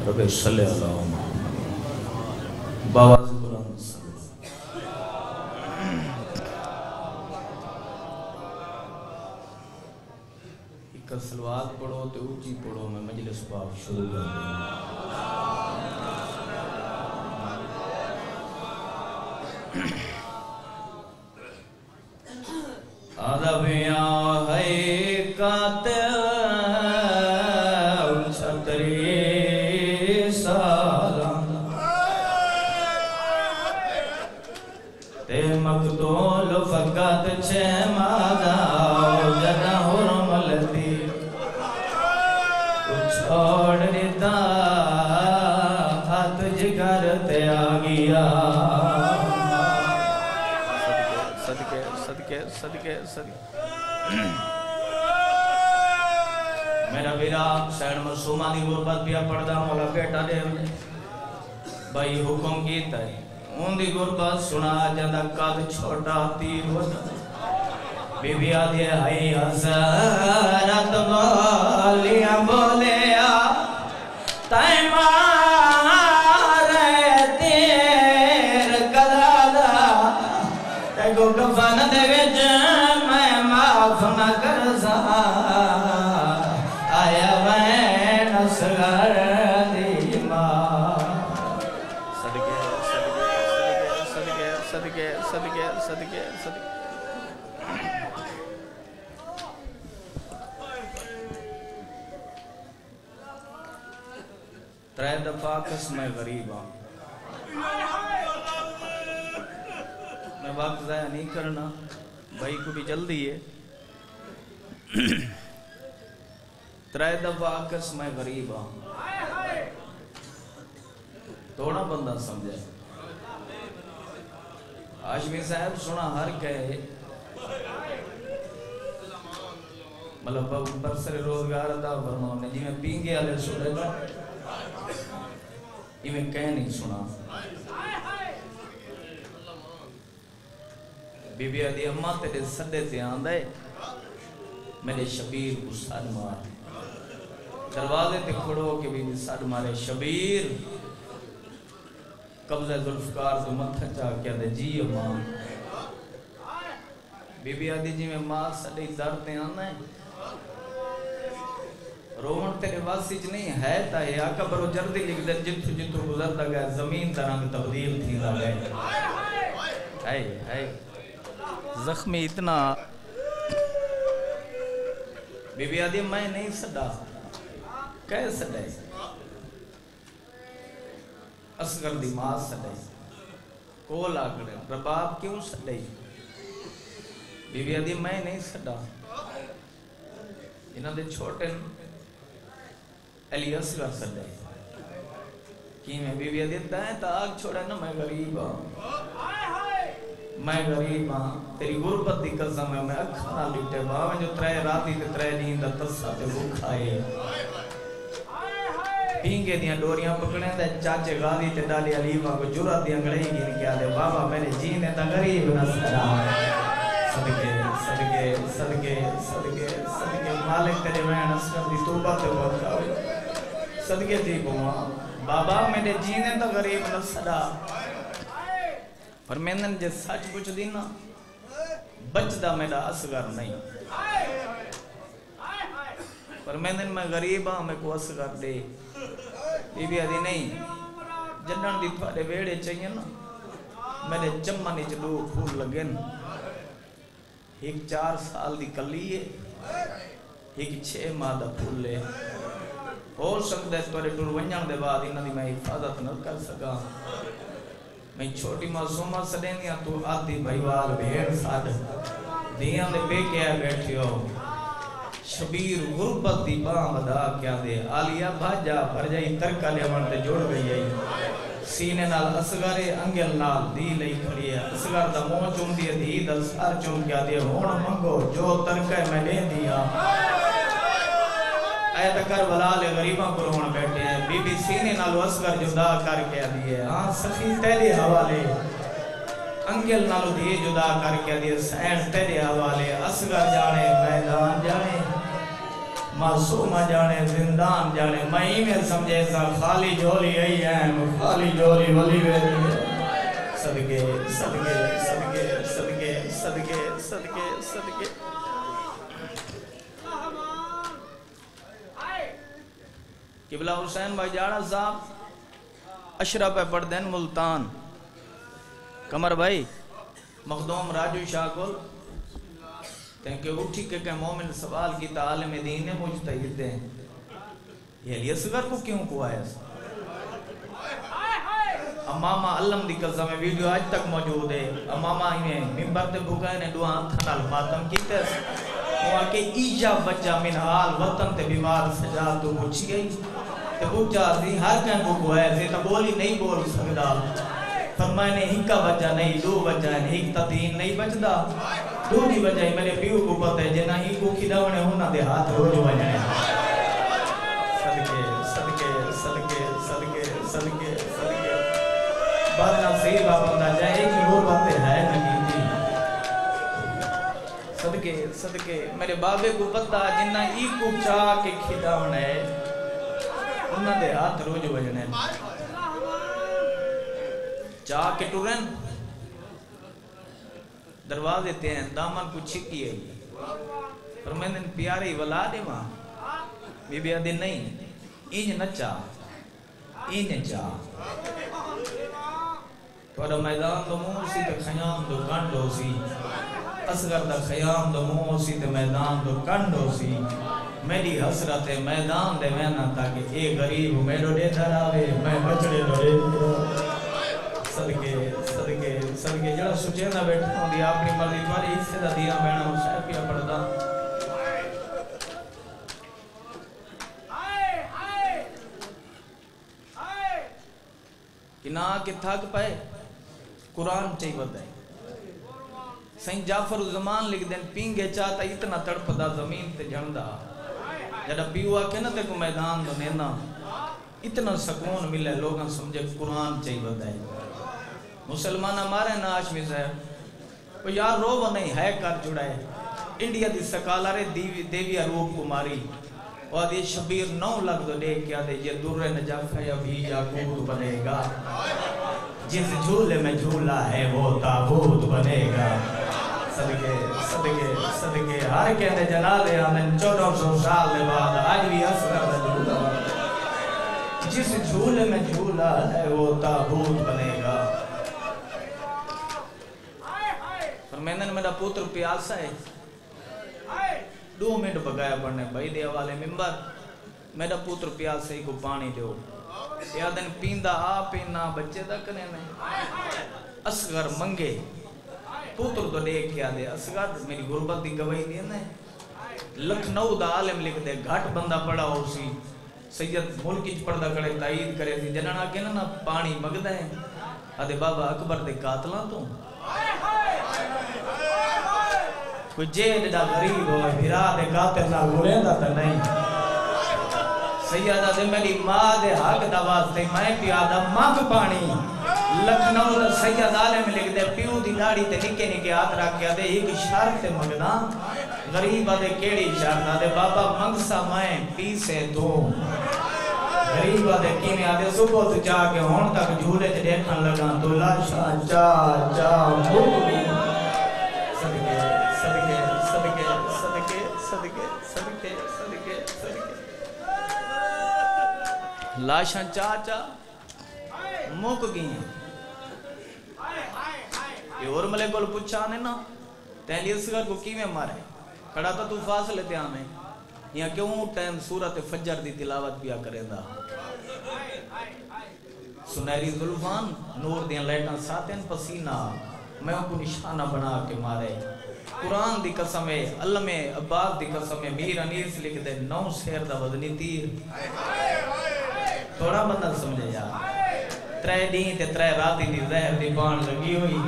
رب صلی اللہ باواز قرآن ایک سلوات پڑھو تو اونچی پڑھو میں مجلس پاک شروع کر دوں آدھویاں ہے قاتل چھتری سالان تے مقتول فقط چھے مادہ جدہ حرم لتی چھوڑ دیتا ہاتھ جگر تے آگیا صدقے میرا ویراق سین مرسومانی غربت بیا پڑھدا مولا بیٹا دے بھائی حکم کیتا ہے ان دی غربت سنا جاندہ قد چھوٹا تیر ہوتا بی بی آدھی ہے حضرت بولیاں بولیا تیمارے تیر قدرہ کو کفن دے وچ میں معاف نہ کر سا آیا میں نصغر دی ماں صدقے ترے دفعہ قسم غریب ہوں میں وقت ضائع نہیں کرنا بھائی کو بھی جلدی ہے ترے دفعہ قسم غریب ہوں توڑا بندہ سمجھے ہاشمی صاحب سنا ہر کہے مطلب برسر روزگار دا فرماؤں نے جی میں پینگے آلے سنے گا یہ میں کہہ نہیں سنا بی بی آدھی اممہ تیرے صدے تے آندھے میرے شبیر کو سار مار دروازے تے کھڑو کہ بی بی سار مارے شبیر قبضہ ذوالفقار تو متھا چاہ کیا دے جی اممہ بی بی آدھی جی میں ماں صدے در تے آندھے رومن تیرے واسی چ نہیں ہے تا ہے آقا برو جردی لکھ دے جتو جتو گزر دا گئے زمین درانگ تبدیل تھی دا گئے ہے زخمی اتنا بی بی آدھی میں نہیں سڈا کہہ سڈے اصغر دی ماں سڈے کول آگڑے رباب کیوں سڈے بی بی آدھی میں نہیں سڈا انہاں دے چھوٹے علی اصغر سڈے کی میں بی بی آدھی دائیں تا آگ چھوڑے نا میں غریب ہوں میں غریب ہاں تیری غربت دی قسم ہے میں اکھانا لٹے باں جو ترے راتی تے ترے نیند تسا تے بھوکھائے پینگے دیاں ڈوریاں پکڑیں دے چاچے غازی تے ڈالی علیمہ کو جرات دیاں گڑیں گین کیا دے بابا میرے جینے تا غریب نہ سرا صدقے مالک تیرے میں نسکر دی توبہ تے بھوکھا ہوئی صدقے تھی بہاں بابا میرے جینے تا غریب نہ سرا پر میں نے جس سچ پوچھ دی نا بچدا میرا اصغر نہیں پر میں نے میں غریب ہاں میں کو اصغر دے بی بی آدھی نہیں جنن دی تھوڑے ویڑے چاہیے نا میرے چمانی چلو پھول لگن ایک 4 سال دی کلی ہے ایک 6 ماہ دا پھول لے ہو سکتا ہے تھوڑے ٹور ونجان دے بعد انہاں دی میں حفاظت نہ کر سکا میں چھوٹی معصومہ سڑیں دیا تو آدھی بھائیوال بھیڑ ساتھ دیاں دے بے کیا بیٹھی ہو شبیر غربت دی باں بدا کیا دے آلیا بھاجا بھر جائی ترکا لیا مرتے جوڑ گئی ہے سینے نال اصغر انگل نال دی لئی کھڑی ہے اصغر دا مون چون دی دی دل سار چون کیا دے ہون منگو جو ترکا میں لے دیا اے تکر ولال غریباں پر ہون بیٹھے ہیں بی بی سینے نالو اصغر جدا کر کے دیئے ہاں سخی تیرے حوالے انگل نالو دیئے جدا کر کے دیئے سین تیرے حوالے اصغر جانے میدان جانے معصومہ جانے زندان جانے میں میں سمجھے سا خالی جھولی ای ہیں خالی جھولی ولی ویلی صدقے صدقے صدقے صدقے صدقے صدقے صدقے قبلہ حسین بھائی جاڑا صاحب اشرف پہ پڑھ دین ملتان کمر بھائی مخدوم راجو شاہ کل کہ اٹھی کہ مومن سوال کی تعالم دین مجتہد ہیں یہ علی اصغر کو کیوں کو آیا امامہ علم دی قضا میں ویڈیو آج تک موجود ہے امامہ ہی ممبر تے بھگائے نے دعا تھنال ماتم کی تیس وہاں کہ ایجا بچہ من حال وطن تے بیمار سجا تو پوچھی گئی تے پوچھا دی ہر کہیں کو ہے سے تو بولی نہیں بول سکتا فرمائے نے ہی کا بچہ نہیں دو بچہ ہے ہی تا دین نہیں بچدا دو کی وجہ ہے میرے پیو کو پتہ ہے جنہ ہی کو کھلاونے ہونا دے ہاتھ ہو جو وجہ ہے صدقے صدقے صدقے صدقے صدقے صدقے بارنا صحیح بابندہ جائے کہ وہ باتیں ہے نگیتی صدقے صدقے میرے بابے کو پتہ جنہ ہی کو چاہ کے کھلاونے ہونا دے ہاتھ رو جو وجہ ہے چاہ کے ٹورن دروازے تے ہیں دامن کو چھکی ہے پر میں نے پیارے ولا دے ماں بی بی آدھے نہیں اینج نہ چاہ اینج چاہ پر میدان دو موں سی تے خیام دو کنڈو سی اصغر دا خیام دو موں سی تے میدان دو کنڈو سی میری حسرت میدان دے وینا تاکہ اے غریب میرو دے دراوے میں بچڑے دو دے صدقے صدقے صدقے جڑا سچے نہ بیٹھا ہوں دی اپنی مرضی تمہاری حصے دا دیا بینا ہوں شاہ پیا پڑھدا کہ نہ کہ تھک پائے قرآن چاہی بدا ہے سین جعفر الزمان لکھ دیں پینگے چاہتا اتنا تڑپدا زمین تے جھندا جڑا پیوا کے نہ تے کو میدان دو نینا اتنا سکون ملے لوگاں سمجھے قرآن چاہی بدا ہے مسلمانہ مارے ناش میں زہر وہ یار رو وہ نہیں ہے کر جڑائے انڈیا دی سکالارے دیوی روپ کو ماری اور یہ شبیر 9 لگ دو دیکھ کیا دے یہ در نجف ہے ابھی یاقوت بنے گا جس جھولے میں جھولا ہے وہ تابوت بنے گا صدقے صدقے صدقے ہر کہنے جلالے آمین 1400 سال لے بعد آج بھی اصغر دا جھولا جس جھولے میں جھولا ہے وہ تابوت بنے گا فرمیندن میرا پوتر پیاسا ہے 2 منٹ بگایا پڑھنے بھائی دے والے ممبر میرا پوتر پیاسا ہی کو پانی دیو یادن پیندہ آ پینا بچے دا کنے نہیں اصغر منگے پوتر تو دیکھ کیا دے اصغر میری غربت دی گواہی دینا ہے لکھنؤ دا عالم لکھ دے گھٹ بندہ پڑا ہو سی سید ملکی پردہ کڑے تائید کرے تھی جنانا کہنا نا پانی مگدہ ہے آدھے بابا اکبر دے قاتلان تو کوئی جیل دا غریب ہوئے بھرا دے قاتل نہ گھولیں دا تا نہیں سیدہ دے میری ماں دے حق دا واسطے میں پیادہ مانگ پانی لکھنؤ دا سید عالم لکھ دے پیو دی داڑی تے نکے نکے ہاتھ رکھ کے دے ایک شرط تے مگنا غریب دے کیڑی شرط دے بابا منگ سا میں پیسے دو غریب دے کینے آدھے صبح تو چاہ کے ہون تک جھولے تے دیکھن لگا تو لاشا چاہ چاہ مکمی صدقے صدقے صدقے صدقے صدقے صدقے صدقے صدقے لاشا چاہ چاہ مک گئی ہیں یہ اور ملے کو پوچھا آنے نا تیلی اصغر کو کی میں مارے کھڑا تا تو فاصلے تے آمیں یہاں کیوں ٹائم سورت فجر دی تلاوت پیا کریں دا سنہری ظلفان نور دیاں لائٹاں ساتین پسینہ میں ان کو نشانہ بنا کے مارے قرآن دی قسم ہے علم عباس دی قسم ہے میر انیس لکھ دے 9 سیر دا وزنی تیر تھوڑا بندہ سمجھے جا 3 دین تے 3 راتی دی زہر دی بان لگی ہوئی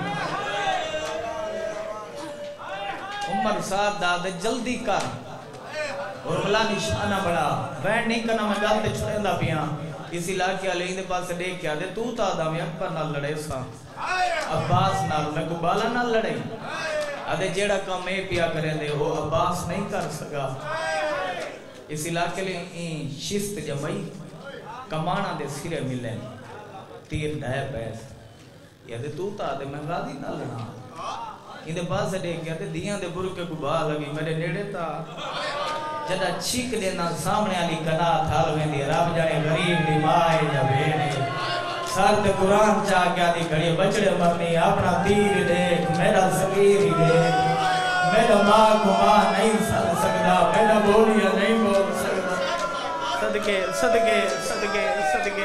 عمر صاحب دادے جلدی کر اور ملا نشانہ بڑا بینڈ نہیں کرنا میں گالتے چھوڑیں دا پیاں اس علاقے علیہ دے پاس دیکھ کیا دے تو تا دا میں اکبر نہ لڑے سا عباس نہ میں کو بالا نہ لڑے آدھے جیڑا کام میں پیا کریں دے وہ عباس نہیں کر سکا اس علاقے لئے این شست جمعی کمانا دے سرے ملیں تیر ڈھائے پیس یہ دے تو تا دے میں غادی نہ لنا ان دے پاس دے کیا دے دیاں دے برکے کو بہا لگی میرے نیڑے تا جدہ چھیک دینا سامنے علی کنا تھال میں دی رب جانے غریب دی مائے جا بینے سر تے قرآن چاہ گیا دی گھڑی بچڑے مرنی اپنا تیر دیکھ میرا صغیر دیکھ میرا ماں کو ماں نہیں سل سکتا میرا بولیا نہیں بول سکتا صدقے صدقے صدقے صدقے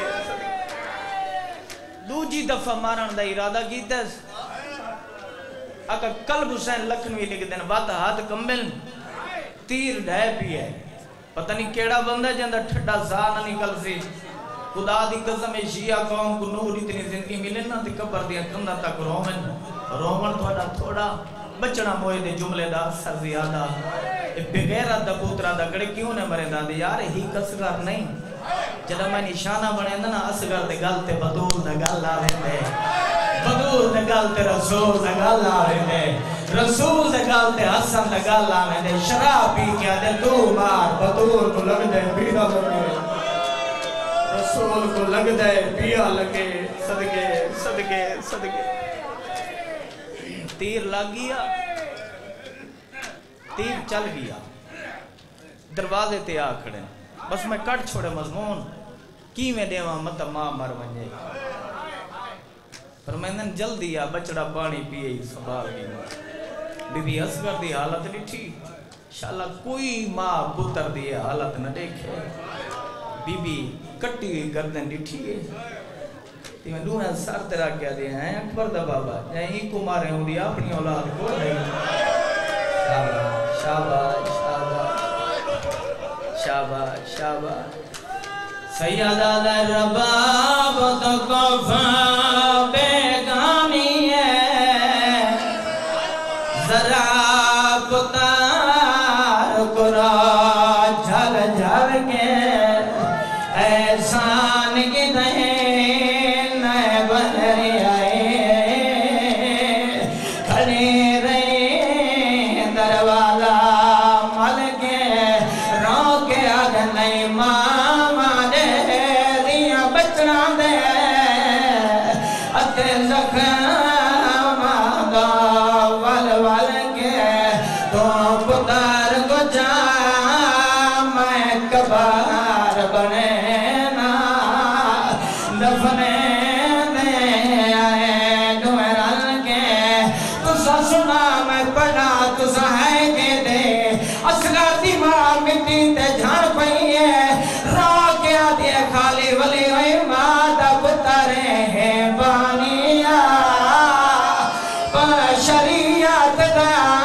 دوجی دفعہ مارن دا ارادہ کیتا ہے اکا قلب حسین لکھنوی لکھ دین بات ہاتھ کمبل تیر ڈھائے پی ہے پتہ نہیں کیڑا بندہ جندہ ٹھڑا زا نہ نکل سی خدا دی قسم شیعہ قوم کو نور اتنی زندگی ملے نا تے قبر دیا کندہ تک رومن تھوڑا بچنا موئے دے جملے دا سر زیادہ بغیرت دا پوترہ دا کڑے کیوں نے مرے دا دے یار ہی کسگر نہیں جدہ میں نشانہ بنے نا اسگر دے گل تے بدول دا گل آوے دے بدول دے گل تے رسول دا گل آوے دے رسول دے گل تے حسن دا گل آوے دے شراب پی کیا دے تو مار بدول کو لگ دے پیڑا لگے رسول کو لگ دے پیا لگے صدقے صدقے صدقے تیر لگ گیا تیر چل گیا دروازے تے آ کھڑے بس میں کٹ چھوڑے مضمون کی میں دیواں مطا ماں مر ونجے پر میں نے جلدی آ بچڑا پانی پیئے سبال گئی بی بی اصغر دی حالت نہیں تھی انشاءاللہ کوئی ماں پتر دی حالت نہ دیکھے بی بی کٹی ہوئی گردن ڈٹھی ہے تی میں دونہ سر تیرا کیا دیا ہیں اکبر دا بابا جائیں ہی کو مارے ہوں دی اپنی اولاد کو نہیں شاباش شاباش شاباش شاباش سیدہ در رباب تو کفا بیگانی ہے ذرا پتار کرا جھل جھل کے احسان کی دہیں نئے بنری آئے کھڑی رہی دروازہ مل کے رو کے آگ نہیں ماما دے دیا بچنا دے اتے زخم آگا ول ول کے تو پتر کو جا میں کبار بنے دفنے دے آئے دوہران کے تسا سنا میں پڑھا تسا ہے کے دے اصغر دی ماں مٹی تے جھان پئی ہے رو کے آدھے خالی ولی ہوئی ماں دا پترے ہیں بانیا پر شریعت دا